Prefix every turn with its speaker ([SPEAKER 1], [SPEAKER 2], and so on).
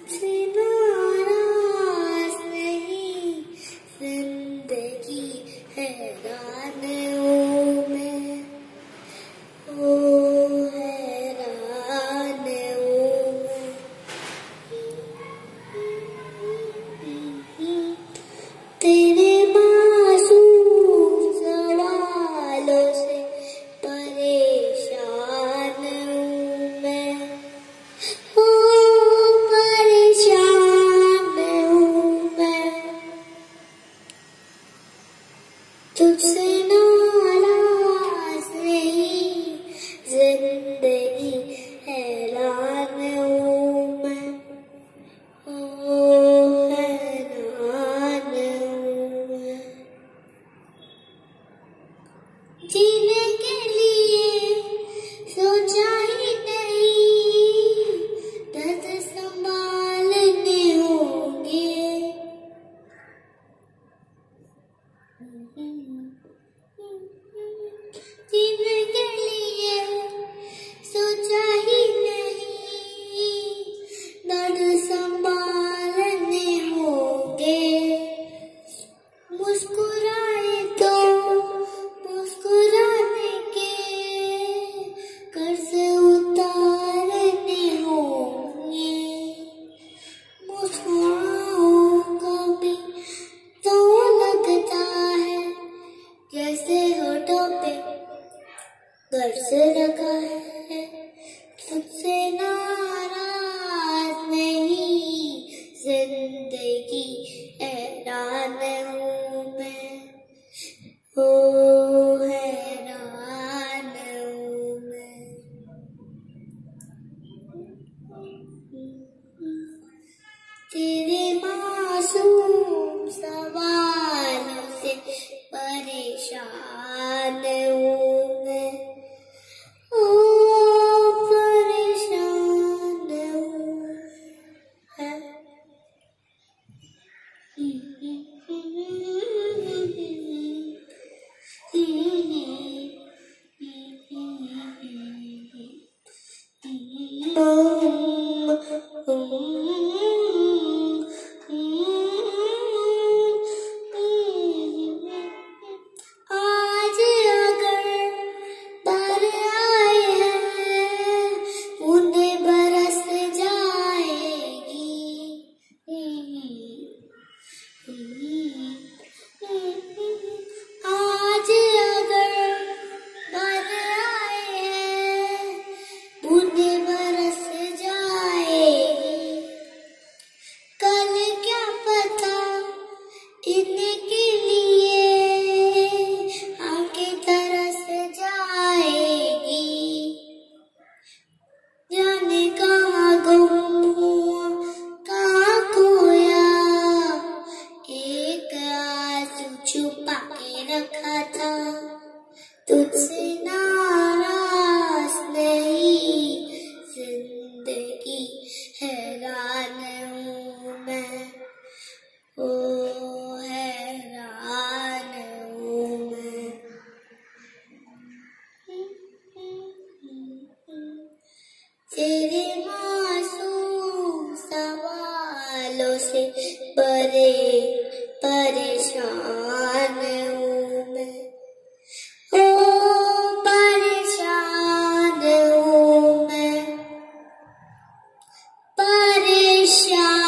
[SPEAKER 1] तुझसे नाराज नहीं, जिंदगी हैरान हूँ मैं, ओ हैरान हूँ मैं। तेरे मासूम सवालों से परेशान हूँ मैं, ओ परेशान हूँ मैं। तुझसे नाराज नहीं, जिंदगी हैरान हूँ मैं, ओ हैरान हूँ मैं। जीने के लिए सोचा ही नहीं, दर्द संभालने होंगे। जीने के लिए सोचा ही नहीं, दर्द संभालने होंगे। मुस्कुराए तो मुस्कुराने के कर्ज उतारने होंगे। मुस्कुराओ कभी तो लगता है जैसे होठों पे कर्ज लगा है। तुझसे नाराज नहीं, जिंदगी हैरान हूँ मैं, ओ हैरान हूँ मैं। तेरे मासूम सवालों से परेशान हूँ मैं, ओ परेशान हूँ मैं। आज अगर बर आए हैं, उन्हें बरस जाएगी। आज अगर बर आए हैं, उन्हें बरस जाएगी। कल क्या पता इनके लिए आंखें तरस जाएगी। जाने कहाँ गुम हुआ, कहाँ खोया, एक आंसू छुपा के रखा था। तुझसे नाराज नहीं, जिंदगी हैरान हूँ मैं, ओ हैरान हूँ मैं। तेरे मासूम सवालों से परेशान हूँ मैं, ओ परेशान हूँ मैं, परेशान।